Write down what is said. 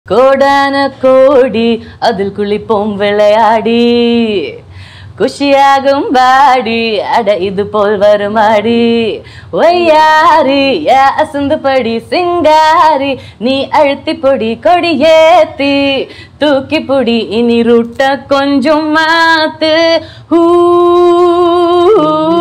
கோடான கோடி அதில் குளிப்போம் விளையாடி குஷியாகும் பாடி அட இது போல் வருமாடி ஒய்யாரி அசந்து படி சிங்காரி நீ அழுத்தி பொடி கொடியேத்தி தூக்கி பொடி இனி ரூட்ட கொஞ்சம் மாத்து